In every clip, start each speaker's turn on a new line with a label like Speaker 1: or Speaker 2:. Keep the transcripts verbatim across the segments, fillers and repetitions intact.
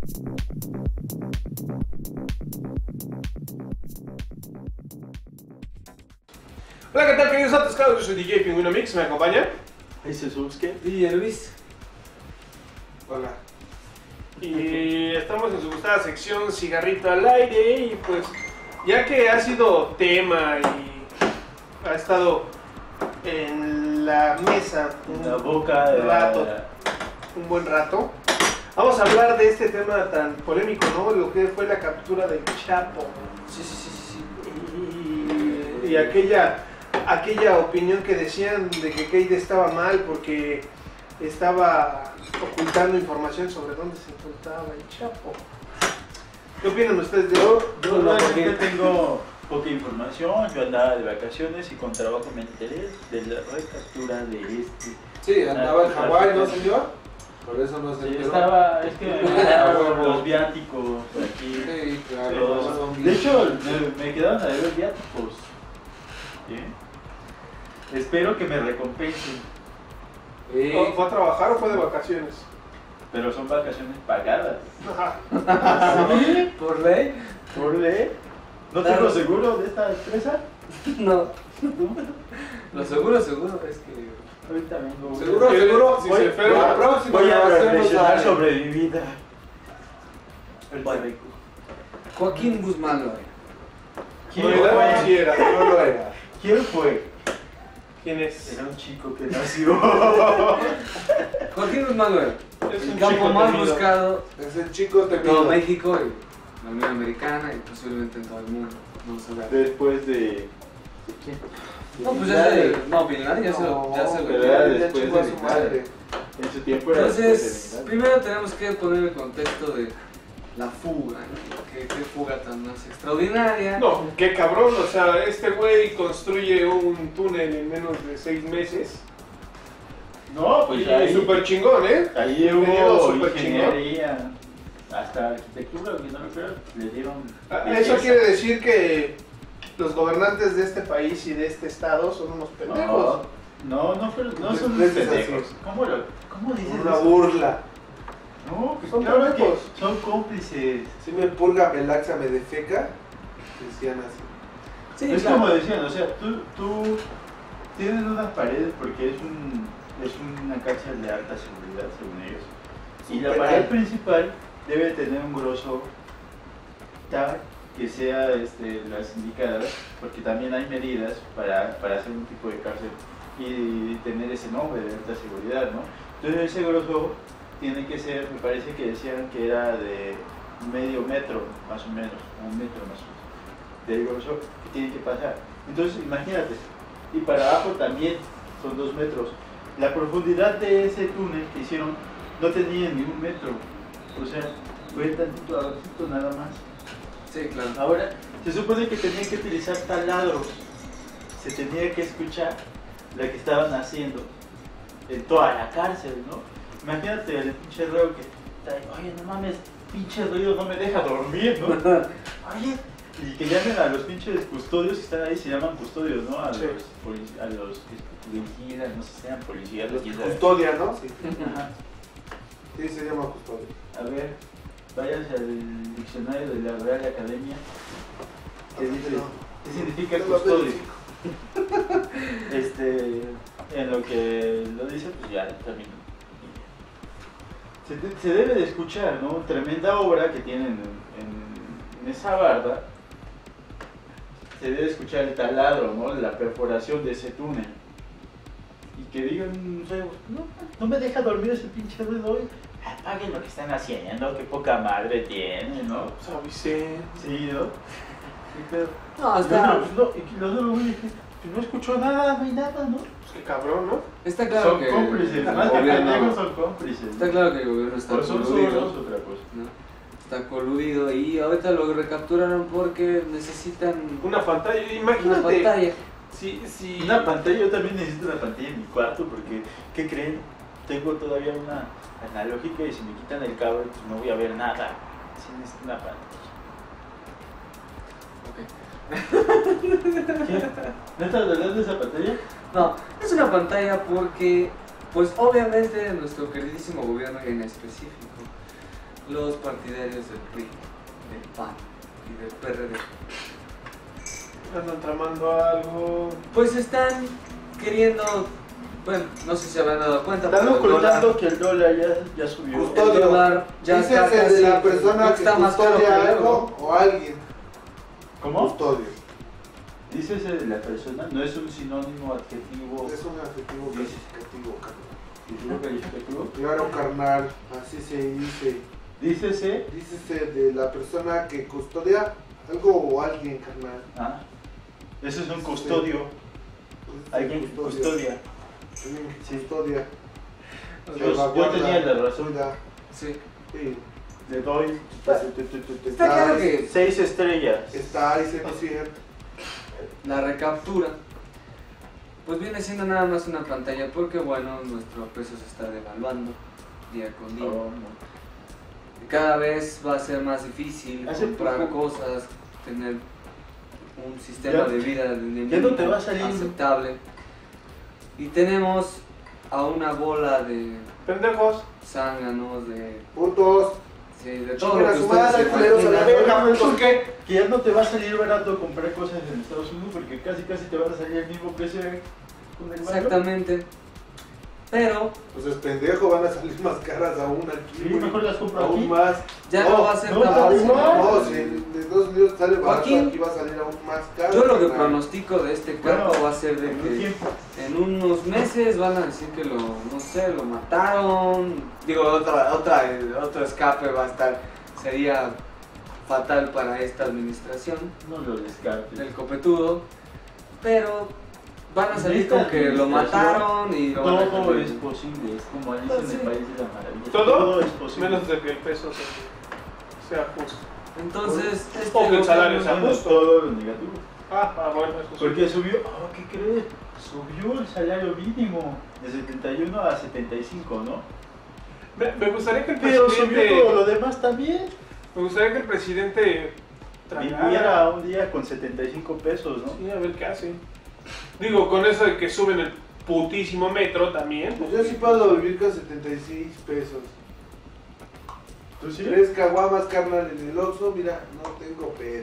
Speaker 1: Hola, ¿qué tal, queridos atascados? Yo soy D J Pingüino Mix, ¿me acompaña?
Speaker 2: Ese es Suske.
Speaker 3: Y Luis.
Speaker 1: Hola. Y estamos en su gustada sección Cigarrito al Aire y pues ya que ha sido tema y ha estado en la mesa
Speaker 2: En la boca de
Speaker 1: rato,
Speaker 2: la...
Speaker 1: un buen rato, vamos a hablar de este tema tan polémico, ¿no? Lo que fue la captura del Chapo.
Speaker 3: Sí, sí, sí, sí, sí.
Speaker 1: Y, y aquella, aquella opinión que decían de que Keide estaba mal porque estaba ocultando información sobre dónde se encontraba el Chapo. ¿Qué opinan ustedes de eso?
Speaker 2: Yo
Speaker 3: No,
Speaker 2: realmente
Speaker 3: porque-
Speaker 2: tengo poca información, yo andaba de vacaciones y con trabajo me enteré de la recaptura de este.
Speaker 3: Sí, andaba en Hawái, ¿no, señor? Por eso no se
Speaker 2: Sí,
Speaker 3: enteró.
Speaker 2: estaba, es que me
Speaker 3: Ah,
Speaker 2: mandaron
Speaker 3: huevo.
Speaker 2: los viáticos por aquí.
Speaker 3: Sí, claro.
Speaker 2: Los-
Speaker 3: esos son
Speaker 2: de
Speaker 3: bien-
Speaker 2: hecho, me, me quedaron a deber viáticos. ¿Sí? Espero que me recompensen,
Speaker 3: Sí.
Speaker 1: ¿Fue fue a trabajar o fue de vacaciones?
Speaker 2: pero son vacaciones pagadas.
Speaker 1: Ajá.
Speaker 2: ¿Sí?
Speaker 3: ¿Por ley?
Speaker 2: ¿Por ley? ¿No
Speaker 3: Claro.
Speaker 2: tengo seguro de esta empresa?
Speaker 3: No. Lo seguro, seguro es que...
Speaker 2: Ahorita vengo.
Speaker 3: Seguro,
Speaker 1: ¿Quiere-
Speaker 3: seguro.
Speaker 1: si
Speaker 3: Voy-
Speaker 1: se enferma,
Speaker 3: la próxima
Speaker 2: Voy a
Speaker 3: grabación nos
Speaker 2: reflexionar
Speaker 3: sale.
Speaker 2: sobre mi vida.
Speaker 3: Bueno. Joaquín Guzmán lo era.
Speaker 2: ¿Quién
Speaker 1: No era,
Speaker 2: fue?
Speaker 1: sí era.
Speaker 3: No lo era.
Speaker 2: ¿Quién fue?
Speaker 1: ¿Quién es?
Speaker 2: Era un chico que nació.
Speaker 3: Joaquín Guzmán lo era.
Speaker 1: Es
Speaker 3: El
Speaker 1: un
Speaker 3: campo
Speaker 1: chico
Speaker 3: más
Speaker 1: temido.
Speaker 3: buscado
Speaker 4: Es el chico
Speaker 3: de
Speaker 4: temido.
Speaker 3: todo México y la Unión Americana y posiblemente en todo el mundo. Vamos a ver.
Speaker 2: Después de.
Speaker 3: No, pues ya se... No, Bin Laden ya se lo... Ya se lo
Speaker 2: pero era
Speaker 4: Ya
Speaker 2: después
Speaker 4: chingó a
Speaker 2: de
Speaker 4: su
Speaker 2: mi
Speaker 4: madre.
Speaker 2: En su tiempo era
Speaker 3: Entonces,
Speaker 2: después de mi
Speaker 3: primero tenemos que poner el contexto de la fuga, ¿no? ¿Qué, qué fuga tan más extraordinaria?
Speaker 1: No, qué cabrón, o sea, este güey construye un túnel en menos de seis meses.
Speaker 2: No, pues
Speaker 1: y
Speaker 2: ahí,
Speaker 1: súper chingón, ¿eh?
Speaker 2: ahí
Speaker 1: Ingeniero
Speaker 2: hubo
Speaker 1: súper
Speaker 2: ingeniería. Hasta arquitectura, que no me acuerdo, le dieron.
Speaker 1: Ah, Eso
Speaker 2: belleza.
Speaker 1: quiere decir que los gobernantes de este país y de este estado son unos pendejos.
Speaker 2: No, no, no, fueron- no son
Speaker 4: Pues,
Speaker 2: unos
Speaker 4: es así.
Speaker 2: pendejos. ¿Cómo, lo, ¿Cómo dices
Speaker 4: Una
Speaker 2: eso?
Speaker 4: burla.
Speaker 2: No, pues
Speaker 1: Son
Speaker 2: claro que
Speaker 1: pendejos.
Speaker 2: son cómplices.
Speaker 4: Si me purga, me laxa, me defeca, decían así.
Speaker 3: Sí,
Speaker 2: Es
Speaker 3: claro.
Speaker 2: como decían, o sea, tú, tú tienes unas paredes porque es, un, es una cárcel de alta seguridad, según ellos. Y la
Speaker 4: Penal.
Speaker 2: pared principal debe tener un grosor tal que sea este, las indicadas, porque también hay medidas para, para hacer un tipo de cárcel y tener ese nombre de alta seguridad, ¿no? Entonces ese grosor tiene que ser, me parece que decían que era de medio metro, más o menos, un metro más o menos, del grosor que tiene que pasar. Entonces imagínate, y para abajo también son dos metros. La profundidad de ese túnel que hicieron no tenía ni un metro, o sea, fue tantito abajito nada más.
Speaker 3: Sí, claro.
Speaker 2: Ahora, se supone que tenían que utilizar taladros, se tenía que escuchar lo que estaban haciendo en toda la cárcel, ¿no? Imagínate el pinche ruido que trae, oye, no mames, pinche ruido no me deja dormir, ¿no? Oye, y que llamen a los pinches custodios que están ahí, se llaman custodios, ¿no? A
Speaker 1: Sí.
Speaker 2: los, polic- a los que vigilan, no sé si sean policías,
Speaker 4: Los
Speaker 2: quién sabe.
Speaker 4: custodia, ¿no? Sí.
Speaker 2: Ajá.
Speaker 4: Sí, se llama custodia.
Speaker 2: A ver, váyanse al diccionario de la Real Academia. ¿Qué dice? ¿Qué significa custodio? Este, en lo que lo dice, pues ya termino. Se, de- se debe de escuchar, ¿no? Tremenda obra que tienen en, en- en esa barda. Se debe escuchar el taladro, ¿no? La perforación de ese túnel. Y que digan, no, sé, no, no me deja dormir ese pinche ruido hoy. Apaguen lo que están haciendo, qué poca madre tiene, ¿no?
Speaker 1: Pues avisé.
Speaker 2: Sí, ¿no? Sí, pero...
Speaker 3: No,
Speaker 2: No,
Speaker 3: está,
Speaker 2: no, no, y los otros güeyes, pues no escuchó nada, no hay nada, ¿no?
Speaker 1: Pues qué cabrón, ¿no?
Speaker 3: está claro
Speaker 2: Son
Speaker 3: que
Speaker 2: cómplices,
Speaker 3: el
Speaker 2: más que
Speaker 3: gobierno-
Speaker 2: pendejos son cómplices.
Speaker 3: está claro que el gobierno está
Speaker 2: Pero son
Speaker 3: coludido,
Speaker 2: solos, otra cosa.
Speaker 3: ¿no? Está coludido y ahorita lo recapturaron porque necesitan
Speaker 1: Una pantalla,
Speaker 3: una
Speaker 1: imagínate.
Speaker 3: pantalla.
Speaker 1: Si, si...
Speaker 2: Una pantalla, yo también necesito una pantalla en mi cuarto porque, ¿qué creen? Tengo todavía una analógica y si me quitan el cable, pues no voy a ver nada. Sí necesito una pantalla.
Speaker 3: Ok.
Speaker 2: ¿Qué? ¿No estás hablando de esa pantalla?
Speaker 3: No, es una pantalla porque, pues obviamente nuestro queridísimo gobierno y en específico, los partidarios del P R I, del P A N y del P R D.
Speaker 1: Andan tramando algo.
Speaker 3: Pues están queriendo, bueno, no sé si se habrán dado cuenta,
Speaker 2: Están
Speaker 3: pero el
Speaker 2: ocultando
Speaker 3: dólar,
Speaker 2: que el dólar ya, ya subió.
Speaker 3: el
Speaker 4: Custodio.
Speaker 3: dólar ya
Speaker 4: Ese
Speaker 3: está
Speaker 4: es el
Speaker 3: casi,
Speaker 4: de la persona que
Speaker 3: está más caro que
Speaker 4: custodia
Speaker 3: el
Speaker 4: algo
Speaker 3: euro.
Speaker 4: o alguien.
Speaker 2: ¿Cómo?
Speaker 4: Custodio.
Speaker 2: Dice ese de la persona, no es un sinónimo adjetivo.
Speaker 4: Es un adjetivo calificativo, carnal.
Speaker 2: ¿Adjetivo calificativo?
Speaker 4: Claro, carnal, así se dice.
Speaker 2: Dícese.
Speaker 4: Dícese de la persona que custodia algo o alguien, carnal.
Speaker 2: Ah, ese es un custodio.
Speaker 4: Pues,
Speaker 2: Alguien que custodia.
Speaker 4: Alguien que
Speaker 2: Sí.
Speaker 4: custodia.
Speaker 2: Yo, yo tenía la razón.
Speaker 4: Cuida.
Speaker 3: Sí.
Speaker 4: Sí.
Speaker 2: Le doy
Speaker 3: Está claro que
Speaker 2: seis estrellas.
Speaker 4: Está ahí, se dice.
Speaker 3: la recaptura pues viene siendo nada más una pantalla porque bueno, nuestro peso se está devaluando día con día.
Speaker 2: Oh,
Speaker 3: Cada vez va a ser más difícil
Speaker 2: Hace
Speaker 3: comprar
Speaker 2: poco-
Speaker 3: cosas, tener un sistema
Speaker 2: Ya-
Speaker 3: de vida de
Speaker 2: ya no te va a salir.
Speaker 3: aceptable. Y tenemos a una bola de
Speaker 1: Pendejos.
Speaker 3: zánganos, de,
Speaker 4: Putos.
Speaker 3: sí, de todo
Speaker 4: Chinguen
Speaker 3: lo
Speaker 4: a
Speaker 3: que
Speaker 4: su
Speaker 3: ustedes
Speaker 4: madre,
Speaker 3: se
Speaker 4: culeros, a la
Speaker 3: imaginan.
Speaker 4: verga.
Speaker 2: Bueno,
Speaker 4: ¿Por qué?
Speaker 2: que ya no te va a salir barato comprar cosas en Estados Unidos porque casi casi te van a salir al mismo precio con el valor.
Speaker 3: Exactamente. Pero
Speaker 4: Pues es pendejo, van a salir más caras aún aquí.
Speaker 2: Sí,
Speaker 4: güey.
Speaker 2: mejor las compro
Speaker 4: Aún
Speaker 2: aquí.
Speaker 4: más.
Speaker 3: ya no,
Speaker 4: No,
Speaker 3: va a ser
Speaker 2: no,
Speaker 3: tan
Speaker 2: está
Speaker 3: fácil.
Speaker 2: igual.
Speaker 4: No, si en Estados Unidos sale barato,
Speaker 3: Joaquín,
Speaker 4: aquí va a salir aún más caro.
Speaker 3: Yo lo que
Speaker 4: carnal.
Speaker 3: pronostico de este carro
Speaker 2: Bueno,
Speaker 3: va a ser de
Speaker 2: en un
Speaker 3: que
Speaker 2: tiempo.
Speaker 3: en unos meses van a decir que lo, no sé, lo mataron. Digo, otra, otra, otro escape va a estar, sería fatal para esta administración
Speaker 2: No lo descartes.
Speaker 3: del copetudo, pero van a salir
Speaker 2: Esta
Speaker 3: con que lo
Speaker 2: administración,
Speaker 3: mataron y lo van a
Speaker 2: Todo
Speaker 3: cambiar.
Speaker 2: es posible, es como Alicia en
Speaker 3: Sí.
Speaker 2: el País de la Maravilla.
Speaker 1: ¿Todo?
Speaker 2: es posible.
Speaker 1: Menos de que el peso se- sea justo.
Speaker 3: Entonces, este
Speaker 1: O que el salario
Speaker 3: gobierno-
Speaker 1: sea
Speaker 2: Bueno,
Speaker 1: justo.
Speaker 2: todo lo negativo.
Speaker 1: Ah, ah, bueno, eso sí.
Speaker 2: Porque subió, oh, ¿qué crees? Subió el salario mínimo de setenta y uno a setenta y cinco, ¿no?
Speaker 1: Me, me gustaría que el
Speaker 2: Pero subió
Speaker 1: presidente.
Speaker 2: todo lo demás también.
Speaker 1: Me gustaría que el presidente
Speaker 2: Viviera
Speaker 1: tragara.
Speaker 2: un día con setenta y cinco pesos, ¿no?
Speaker 1: Sí, a ver qué hace. Digo, con eso de que suben el putísimo metro también.
Speaker 4: Pues yo sí puedo vivir con setenta y seis pesos.
Speaker 2: ¿Tú sí?
Speaker 4: Tres caguamas, carnal, en el Oxxo, mira, no tengo pedo.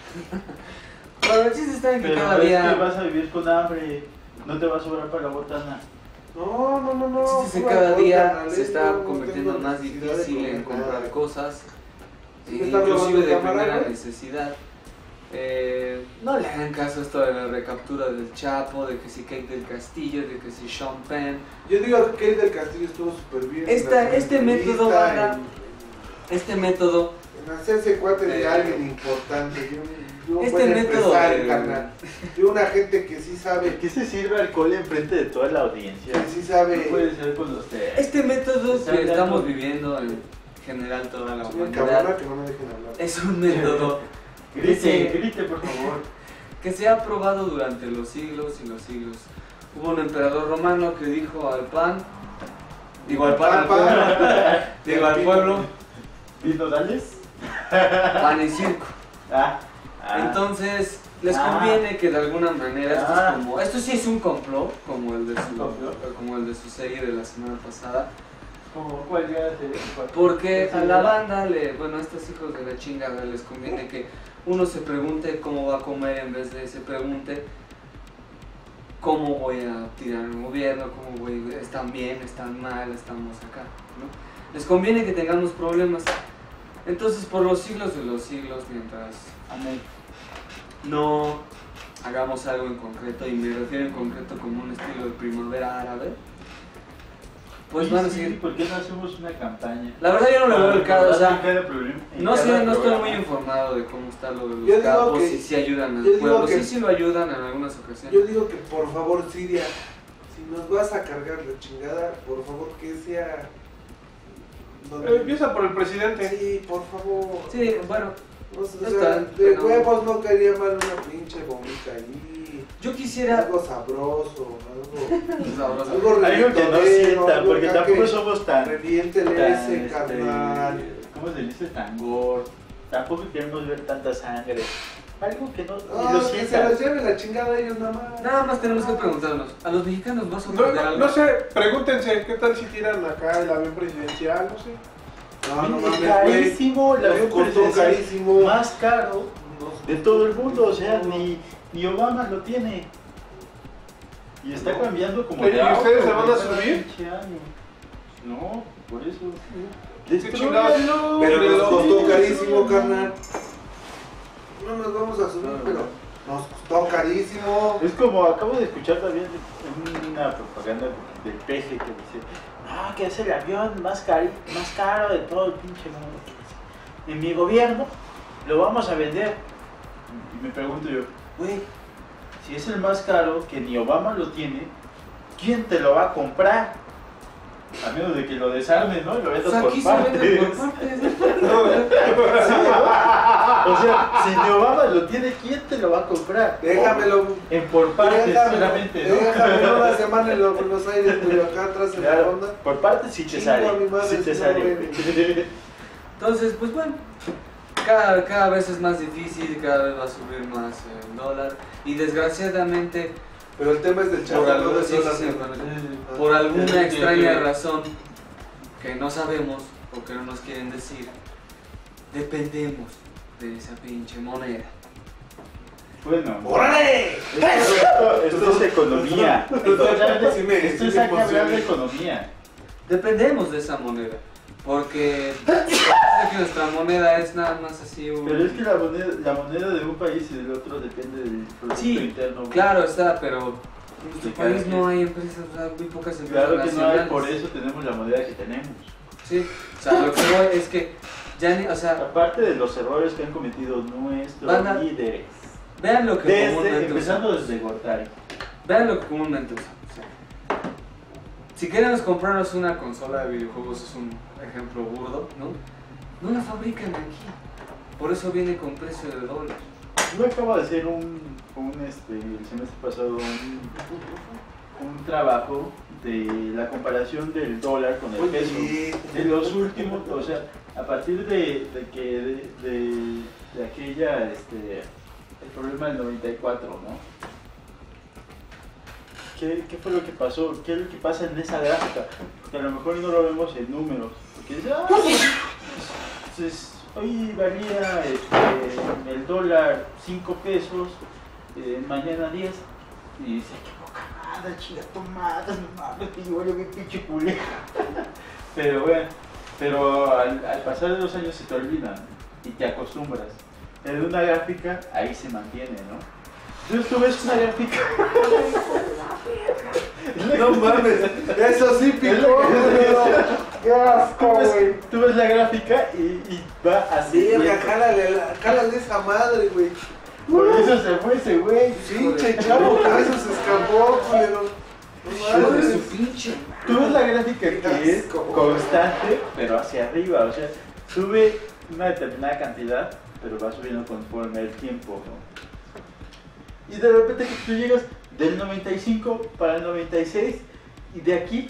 Speaker 3: Bueno, el chiste está en que
Speaker 2: Pero
Speaker 3: cada
Speaker 2: es
Speaker 3: día...
Speaker 2: que vas a vivir con hambre, no te va a sobrar para la botana.
Speaker 4: No, no, no, no.
Speaker 3: El chiste es que
Speaker 4: pura
Speaker 3: cada
Speaker 4: cosa,
Speaker 3: día
Speaker 4: carnal,
Speaker 3: se
Speaker 4: yo
Speaker 3: está
Speaker 4: no
Speaker 3: convirtiendo
Speaker 4: tengo
Speaker 3: más
Speaker 4: necesidad de
Speaker 3: difícil en
Speaker 4: comer
Speaker 3: comprar
Speaker 4: nada.
Speaker 3: cosas,
Speaker 4: Sí me están
Speaker 3: inclusive
Speaker 4: robando
Speaker 3: de
Speaker 4: cámara,
Speaker 3: primera
Speaker 4: güey.
Speaker 3: necesidad. Eh, no le hagan caso a esto de la recaptura del Chapo, de que si Kate del Castillo, de que si Sean Penn.
Speaker 4: Yo digo que Kate del Castillo estuvo súper bien.
Speaker 3: Esta-
Speaker 4: en la
Speaker 3: este método,
Speaker 4: entrevista,
Speaker 3: banda, Este método,
Speaker 4: En, en hacerse cuate de
Speaker 3: Eh,
Speaker 4: alguien importante. Yo, yo un
Speaker 3: este
Speaker 4: buen
Speaker 3: método
Speaker 4: empresario,
Speaker 3: de-
Speaker 4: carnal. Yo una gente que sí
Speaker 2: ¿De
Speaker 4: sabe,
Speaker 2: qué se sirve alcohol enfrente de toda la audiencia?
Speaker 4: que sí
Speaker 2: No
Speaker 4: sabe.
Speaker 2: puede ser con ustedes.
Speaker 3: este método
Speaker 2: Está
Speaker 3: que
Speaker 2: hablando-
Speaker 3: estamos viviendo en general toda la
Speaker 4: Soy una
Speaker 3: humanidad
Speaker 4: cabrona que no me dejen hablar.
Speaker 3: es un método
Speaker 2: Grite,
Speaker 3: Sí.
Speaker 2: grite, por favor.
Speaker 3: que se ha probado durante los siglos y los siglos. Hubo un emperador romano que dijo al pan, digo al pan, al
Speaker 4: Pan, pan.
Speaker 3: pueblo, digo al pueblo,
Speaker 2: ¿Vino Dales?
Speaker 3: pan y circo.
Speaker 2: Ah, ah.
Speaker 3: Entonces, les
Speaker 2: Ah.
Speaker 3: conviene que de alguna manera, esto
Speaker 2: Ah.
Speaker 3: es como, esto sí es un complot, como el de su,
Speaker 2: ¿Complot?
Speaker 3: como el de su serie de la semana pasada,
Speaker 2: ¿Cómo cuál llega a ser?
Speaker 3: porque
Speaker 2: Sí,
Speaker 3: a la
Speaker 2: ¿no?
Speaker 3: banda, le, bueno, a estos hijos de la chingada les conviene que uno se pregunte cómo va a comer en vez de se pregunte cómo voy a tirar el gobierno, cómo voy, están bien, están mal, estamos acá, ¿no? Les conviene que tengamos problemas. Entonces, por los siglos de los siglos, mientras
Speaker 2: Amén.
Speaker 3: no hagamos algo en concreto, y me refiero en concreto como un estilo de primavera árabe, pues
Speaker 2: Sí,
Speaker 3: van a
Speaker 2: sí,
Speaker 3: seguir.
Speaker 2: ¿por qué no hacemos una campaña?
Speaker 3: La verdad yo no le veo el caso, o sea,
Speaker 2: Cada problema- en
Speaker 3: no sé,
Speaker 2: cada
Speaker 3: no estoy
Speaker 2: programa.
Speaker 3: muy informado de cómo está lo de
Speaker 4: Yo
Speaker 3: los
Speaker 4: digo
Speaker 3: capos
Speaker 4: que-
Speaker 3: y si ayudan
Speaker 4: yo
Speaker 3: al
Speaker 4: digo
Speaker 3: pueblo,
Speaker 4: que-
Speaker 3: sí, sí lo ayudan en algunas ocasiones.
Speaker 4: Yo digo que por favor, Siria, si nos vas a cargar la chingada, por favor que sea. donde-
Speaker 1: Eh, Empieza por el presidente.
Speaker 4: Sí, por favor.
Speaker 3: Sí, bueno,
Speaker 4: O sea,
Speaker 3: está,
Speaker 4: de
Speaker 3: pero-
Speaker 4: huevos no caería mal una pinche bombita ahí.
Speaker 3: yo quisiera...
Speaker 4: Algo sabroso, algo.
Speaker 3: Sabroso.
Speaker 4: Algo
Speaker 2: Algo que no
Speaker 4: revientadero,
Speaker 2: sienta,
Speaker 4: algo
Speaker 2: porque
Speaker 4: acá
Speaker 2: tampoco
Speaker 4: que
Speaker 2: somos tan.
Speaker 4: reviéntele
Speaker 2: tan,
Speaker 4: ese
Speaker 2: este,
Speaker 4: carnal.
Speaker 2: ¿Cómo se dice? Tan gordo. Tampoco queremos ver tanta sangre. Algo que no. ni
Speaker 4: No,
Speaker 2: lo
Speaker 4: que se
Speaker 2: sientas.
Speaker 4: los lleve la chingada a ellos nada más.
Speaker 3: Nada más tenemos que preguntarnos, ¿a los mexicanos va a
Speaker 1: No,
Speaker 3: sorprender
Speaker 1: no,
Speaker 3: algo?
Speaker 1: no sé, pregúntense, ¿qué tal si tiran acá el avión presidencial? No sé.
Speaker 4: No, no
Speaker 2: Viene
Speaker 4: mames, güey.
Speaker 2: carísimo, el
Speaker 4: Nos
Speaker 2: avión
Speaker 4: costó
Speaker 2: presidencial
Speaker 4: carísimo.
Speaker 2: más caro
Speaker 4: Nos
Speaker 2: de todo el mundo, o sea, ni, ni Obama lo tiene. Y está cambiando como
Speaker 1: ¿Y
Speaker 2: de auto,
Speaker 1: ustedes se van a
Speaker 2: güey, cada
Speaker 1: subir?
Speaker 2: pinche año. No, por eso.
Speaker 1: ¿Qué chingados?
Speaker 2: Destrúyalo.
Speaker 4: Pero nos
Speaker 1: Pero-
Speaker 4: costó carísimo, carnal. No nos vamos a subir, pero nos costó carísimo.
Speaker 2: Es como acabo de escuchar también una propaganda del P G que dice, no, que es el avión más caro, más caro de todo el pinche mundo. En mi gobierno lo vamos a vender. Y me pregunto yo, güey, si es el más caro, que ni Obama lo tiene, ¿quién te lo va a comprar? A menos de que lo desarmen, ¿no? Y lo
Speaker 3: O
Speaker 2: vendas
Speaker 3: sea,
Speaker 2: por
Speaker 3: aquí se venden
Speaker 2: partes.
Speaker 3: por partes.
Speaker 2: Sí, ¿no? O sea, si ni Obama lo tiene, ¿quién te lo va a comprar?
Speaker 4: Déjamelo.
Speaker 2: En por partes
Speaker 4: Déjamelo,
Speaker 2: solamente, ¿no?
Speaker 4: déjamelo una semana en los Buenos Aires, güey, acá atrás en la
Speaker 2: Claro,
Speaker 4: ronda.
Speaker 2: por partes sí te
Speaker 4: Chingo
Speaker 2: sale.
Speaker 4: a mi madre,
Speaker 2: Sí te
Speaker 4: si no
Speaker 2: sale.
Speaker 4: lo vende.
Speaker 3: Entonces, pues bueno, cada, cada vez es más difícil, cada vez va a subir más eh, el dólar. Y desgraciadamente,
Speaker 4: Pero el tema es del
Speaker 3: por,
Speaker 4: chavo, no
Speaker 3: algo-
Speaker 4: del
Speaker 3: sí,
Speaker 4: dólar.
Speaker 3: sí, sí,
Speaker 4: güey.
Speaker 3: por- por alguna extraña razón que no sabemos o que no nos quieren decir, dependemos de esa pinche moneda.
Speaker 2: Bueno,
Speaker 4: ¡Órale!
Speaker 2: esto, esto es economía. Esto es hablar de-
Speaker 4: Sí me-
Speaker 2: esto
Speaker 4: sí
Speaker 2: es
Speaker 4: me
Speaker 2: hablar de
Speaker 4: emociona.
Speaker 2: economía.
Speaker 3: Dependemos de esa moneda, porque parece que nuestra moneda es nada más así un...
Speaker 2: Pero es que la moneda, la moneda de un país y del otro depende del Producto
Speaker 3: Sí,
Speaker 2: Interno. güey.
Speaker 3: Claro está, pero en nuestro
Speaker 2: De cada
Speaker 3: país
Speaker 2: quien.
Speaker 3: no hay empresas, o sea, muy pocas empresas
Speaker 2: Claro que no hay,
Speaker 3: nacionales.
Speaker 2: por eso tenemos la moneda que tenemos.
Speaker 3: Sí, o sea, lo que voy es que ya ni, o sea,
Speaker 2: Aparte de los errores que han cometido nuestros
Speaker 3: Van a-
Speaker 2: líderes.
Speaker 3: vean lo que
Speaker 2: Desde,
Speaker 3: comúnmente
Speaker 2: empezando
Speaker 3: usamos.
Speaker 2: desde Gortari.
Speaker 3: Vean lo que comúnmente usamos. o sea, si queremos comprarnos una consola de videojuegos, es un ejemplo burdo, ¿no? No la fabrican aquí. Por eso viene con precio de dólar.
Speaker 2: Yo acabo de hacer un, un este, el semestre pasado, un, un trabajo de la comparación del dólar con el peso.
Speaker 4: Oye,
Speaker 2: De los últimos, o sea, a partir de, de que de, de, de aquella, este, el problema del noventa y cuatro, ¿no? ¿Qué, ¿Qué fue lo que pasó? ¿Qué es lo que pasa en esa gráfica? Porque a lo mejor no lo vemos en números. Porque dice, ah, pues, hoy valía este, el dólar cinco pesos, eh, mañana diez. Y dice, qué poca madre, chinga tomada, no mames, que yo mi pinche culé. Pero bueno, pero al, al pasar de los años se te olvidan y te acostumbras. En una gráfica, ahí se mantiene, ¿no? Entonces tú ves una gráfica.
Speaker 4: no mames, eso sí picó,
Speaker 2: Es lo que-
Speaker 4: güey. Qué asco,
Speaker 2: Tú
Speaker 4: güey.
Speaker 2: ves, tú ves la gráfica y, y va así.
Speaker 4: Verga, jálale, la- jálale esa madre, güey.
Speaker 2: Por eso se fue ese güey.
Speaker 4: Pinche chavo, por eso se escapó, culero. No
Speaker 3: Hijo de
Speaker 4: mames.
Speaker 3: su pinche.
Speaker 2: Tú ves la gráfica
Speaker 4: Qué
Speaker 2: que es
Speaker 4: asco.
Speaker 2: constante, pero hacia arriba. O sea, sube una determinada cantidad, pero va subiendo conforme el tiempo, ¿no? Y de repente que tú llegas del noventa y cinco para el noventa y seis y de aquí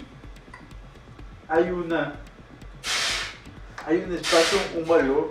Speaker 2: hay una hay un espacio, un valor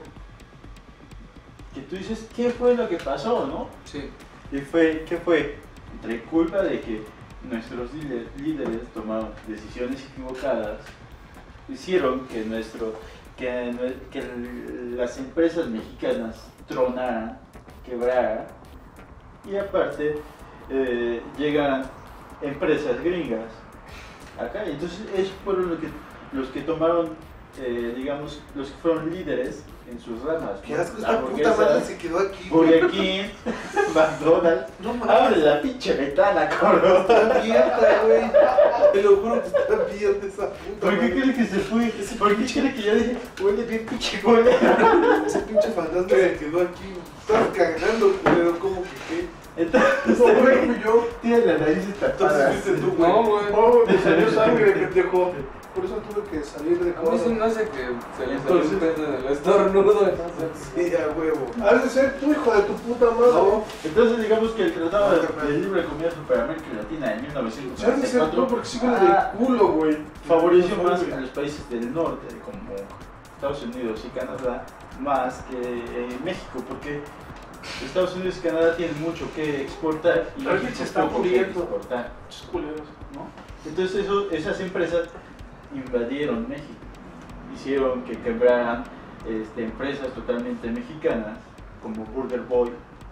Speaker 2: que tú dices, ¿qué fue lo que pasó, no?
Speaker 3: Sí.
Speaker 2: Y fue, ¿qué fue? Entre culpa de que nuestros líder- líderes tomaron decisiones equivocadas, hicieron que nuestro que, nue- que l- las empresas mexicanas tronaran, quebraran, y aparte eh, llegan empresas gringas acá. Y entonces esos fueron los que, los que tomaron, eh, digamos, los que fueron líderes en sus ramas.
Speaker 4: Qué asco, esta
Speaker 2: Hamburguesas,
Speaker 4: puta madre se quedó aquí, güey.
Speaker 2: Burger King, McDonald's.
Speaker 4: No
Speaker 2: Abre
Speaker 4: mames,
Speaker 2: la pinche ventana, cabrón.
Speaker 4: está abierta, güey. Te lo juro que está abierta esa puta
Speaker 2: ¿Por qué
Speaker 4: madre.
Speaker 2: crees que se fue? ¿Por qué crees que yo dije, huele bien pinche huele?
Speaker 4: Ese pinche fantasma se quedó aquí, güey. Estás cagando, culero, ¿cómo que qué?
Speaker 2: Entonces,
Speaker 4: No, güey, fui yo.
Speaker 2: tiene la nariz tapada.
Speaker 4: Entonces fuiste tú, güey.
Speaker 3: No, güey.
Speaker 1: Oh, me salió sangre, pendejo. Por eso tuve que salir de
Speaker 3: A mí se
Speaker 1: coma.
Speaker 3: me hace que se le salió
Speaker 2: Entonces-
Speaker 3: un pedo del estornudo. entonces-
Speaker 4: Sí, a huevo.
Speaker 1: Has de ser tu hijo de tu puta madre.
Speaker 4: No,
Speaker 2: Entonces digamos que el Tratado
Speaker 4: No,
Speaker 2: de,
Speaker 4: carnal.
Speaker 2: de Libre Comercio para América Latina en mil novecientos
Speaker 1: Has de ser
Speaker 2: cuarenta y
Speaker 1: tú
Speaker 2: cuatro
Speaker 1: porque sigo
Speaker 2: ah,
Speaker 1: de culo, güey.
Speaker 2: favoreció
Speaker 1: Por favor,
Speaker 2: más
Speaker 1: güey.
Speaker 2: a los países del norte, como Estados Unidos y Canadá, más que eh, México, porque Estados Unidos y Canadá tienen mucho que exportar y
Speaker 1: Alguien
Speaker 2: México
Speaker 1: se está
Speaker 2: poco que
Speaker 1: muriendo.
Speaker 2: exportar,
Speaker 1: Muchos culeros.
Speaker 2: ¿no? Entonces eso, esas empresas invadieron México hicieron que quebraran este, empresas totalmente mexicanas, como Burger Boy.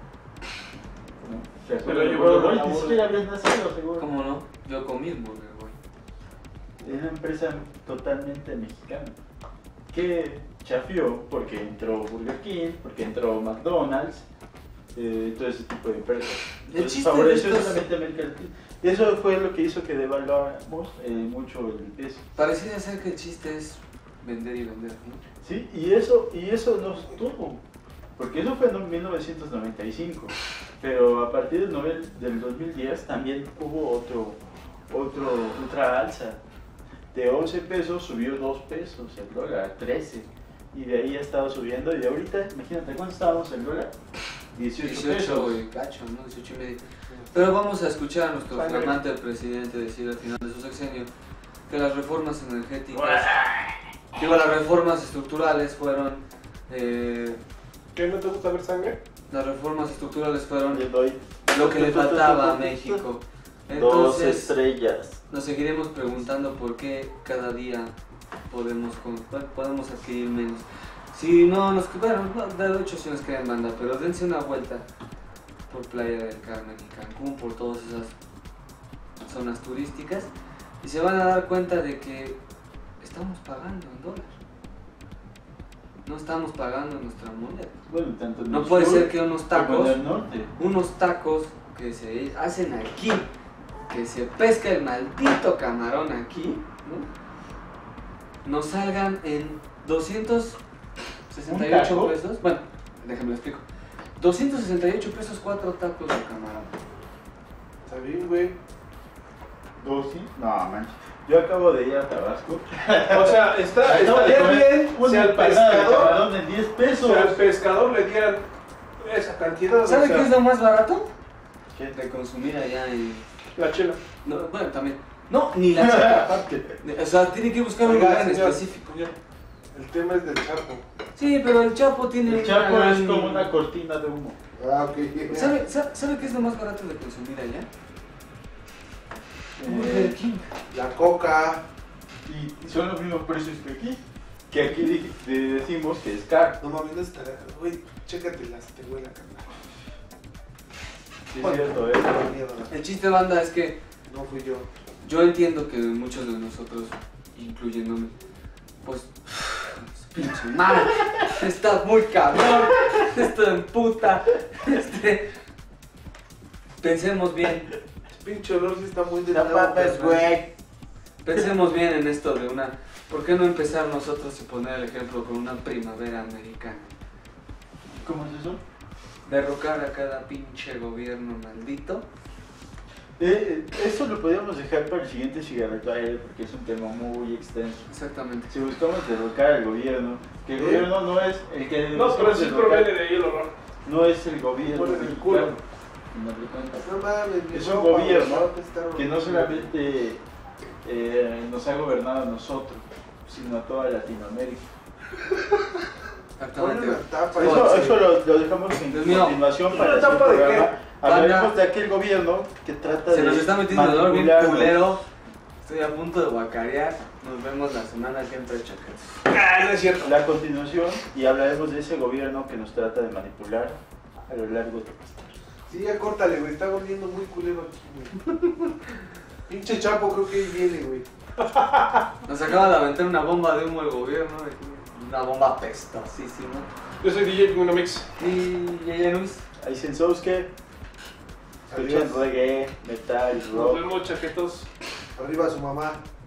Speaker 2: ¿No? ¿Se
Speaker 1: Se lo
Speaker 2: acuerdan de
Speaker 1: llevaron
Speaker 2: Burger
Speaker 1: a la
Speaker 2: Boy? Ni
Speaker 1: boda.
Speaker 2: siquiera habías nacido, seguro.
Speaker 3: ¿Cómo no? Yo comí el burger, güey.
Speaker 2: Es una empresa totalmente mexicana que chafió porque entró Burger King, porque entró McDonald's, eh, todo ese tipo de empresas.
Speaker 3: El
Speaker 2: Entonces
Speaker 3: chiste de
Speaker 2: favoreció
Speaker 3: estos-
Speaker 2: solamente a América Latina. Y eso fue lo que hizo que devaluáramos eh, mucho el peso.
Speaker 3: Pareciera ser que el chiste es vender y vender, ¿no?
Speaker 2: ¿Sí? Y eso, y eso no estuvo, porque eso fue en mil novecientos noventa y cinco, pero a partir del, novel- del dos mil diez también hubo otro, otro, otra alza. De once pesos subió dos pesos el dólar, a trece, y de ahí ha estado subiendo, y ahorita, imagínate, ¿cuánto estábamos el dólar? dieciocho,
Speaker 3: dieciocho,
Speaker 2: pesos.
Speaker 3: güey, cacho, ¿no? dieciocho y medio. Pero vamos a escuchar a nuestro
Speaker 1: Sangre.
Speaker 3: flamante presidente decir al final de su sexenio que las reformas energéticas, digo, las reformas estructurales fueron, eh,
Speaker 1: ¿Qué, no te gusta ver sangre?
Speaker 3: las reformas estructurales fueron
Speaker 2: Le doy
Speaker 3: lo que le faltaba a México.
Speaker 2: dos
Speaker 3: Entonces,
Speaker 2: estrellas.
Speaker 3: nos seguiremos preguntando por qué cada día podemos, con- podemos adquirir menos. Si no nos, bueno, no, de hecho si nos quedan banda, pero dense una vuelta por Playa del Carmen y Cancún, por todas esas zonas turísticas, y se van a dar cuenta de que estamos pagando en dólar. No estamos pagando en nuestra moneda.
Speaker 2: Bueno, tanto en
Speaker 3: No
Speaker 2: el
Speaker 3: puede
Speaker 2: sur
Speaker 3: ser que unos
Speaker 2: como
Speaker 3: tacos,
Speaker 2: en el norte.
Speaker 3: unos tacos que se hacen aquí, que se pesca el maldito camarón aquí, ¿no? Nos salgan en doscientos sesenta y ocho
Speaker 2: ¿Un taco?
Speaker 3: pesos. Bueno, déjame lo explico. doscientos sesenta y ocho pesos, cuatro tacos de camarón.
Speaker 4: Está bien, güey.
Speaker 2: ¿Dos sí? No, manches. Yo acabo de ir a Tabasco.
Speaker 1: O sea, está,
Speaker 2: Acabo de
Speaker 1: estaría
Speaker 2: comer
Speaker 1: bien
Speaker 2: una
Speaker 1: si al
Speaker 2: empanada de
Speaker 1: pescador,
Speaker 2: camarón de diez pesos.
Speaker 1: si al pescador le dieran esa cantidad.
Speaker 3: ¿Sabe
Speaker 1: o sea,
Speaker 3: qué es lo más barato?
Speaker 2: ¿Qué?
Speaker 3: De consumir allá en...
Speaker 1: La chela.
Speaker 3: No, bueno, también. No, ni la chela.
Speaker 2: Aparte.
Speaker 3: O sea, tiene que buscar un
Speaker 4: Oiga,
Speaker 3: lugar en
Speaker 4: señor.
Speaker 3: específico.
Speaker 4: El tema es del Chapo.
Speaker 3: Sí, pero el Chapo tiene
Speaker 2: El Chapo
Speaker 3: una
Speaker 2: es
Speaker 3: gran-
Speaker 2: como una cortina de humo.
Speaker 4: Ah, ok.
Speaker 3: ¿Sabe, sabe, sabe qué es lo más barato de consumir allá?
Speaker 2: Eh,
Speaker 4: La coca.
Speaker 2: y son los mismos precios que aquí. Que aquí di- de- decimos que es caro.
Speaker 4: No mames, no estará. Güey, chécatelas, te huele a carnal.
Speaker 2: Sí, es cierto, ¿eh?
Speaker 4: Ah, mierda.
Speaker 3: El chiste, banda, es que
Speaker 4: No fui yo.
Speaker 3: yo entiendo que muchos de nosotros, incluyéndome, pues, pinche madre, está muy cabrón, esto en puta, este, pensemos bien,
Speaker 4: Pinche olor sí está muy de
Speaker 2: Zapatas, güey.
Speaker 3: pensemos bien en esto de una, ¿por qué no empezar nosotros y poner el ejemplo con una primavera americana?
Speaker 2: ¿Cómo es eso?
Speaker 3: Derrocar a cada pinche gobierno maldito.
Speaker 2: Eh, eh, eso lo podríamos dejar para el siguiente cigarrito aire porque es un tema muy extenso.
Speaker 3: Exactamente.
Speaker 2: Si buscamos derrocar al gobierno, que el
Speaker 4: ¿Eh?
Speaker 2: gobierno no es el que
Speaker 1: No, pero
Speaker 2: buscamos
Speaker 1: sí
Speaker 2: derrocar,
Speaker 1: proviene de ahí el horror.
Speaker 2: no es el gobierno
Speaker 1: Pon en el
Speaker 2: mexicano,
Speaker 1: culo.
Speaker 2: al final de cuentas.
Speaker 4: No mames, mi
Speaker 2: Es un
Speaker 4: ropa,
Speaker 2: gobierno
Speaker 4: güey, va a estar
Speaker 2: que no
Speaker 4: horrible.
Speaker 2: solamente eh, nos ha gobernado a nosotros, sino a toda Latinoamérica.
Speaker 4: Ponle
Speaker 3: Exactamente.
Speaker 4: una tapa.
Speaker 2: Eso,
Speaker 3: sí.
Speaker 2: eso lo, lo dejamos en
Speaker 3: Dios mío.
Speaker 2: continuación para
Speaker 1: ¿Una
Speaker 2: este
Speaker 1: tapa de qué?
Speaker 2: programa. Hablaremos
Speaker 3: Banda.
Speaker 2: de aquel gobierno que trata
Speaker 3: Se
Speaker 2: de
Speaker 3: nos está metiendo el dolor bien
Speaker 2: manipularnos.
Speaker 3: culero. Estoy a punto de guacarear. Nos vemos la semana que entra, chacas.
Speaker 1: Ah, no es cierto.
Speaker 2: La continuación y hablaremos de ese gobierno que nos trata de manipular a lo largo de
Speaker 4: Sí, ya córtale, güey. Está volviendo muy culero aquí, güey. Pinche Chapo, creo que ahí viene, güey.
Speaker 3: Nos acaba de aventar una bomba de humo el gobierno. Una bomba pestosísima.
Speaker 1: Yo soy D J Munamix.
Speaker 3: Y Yaya Luis.
Speaker 2: Ahí Sensouske, escuchan
Speaker 4: Adiós.
Speaker 2: reggae, metal,
Speaker 1: Nos
Speaker 2: rock.
Speaker 1: vemos, chaquetos.
Speaker 4: Arriba su mamá.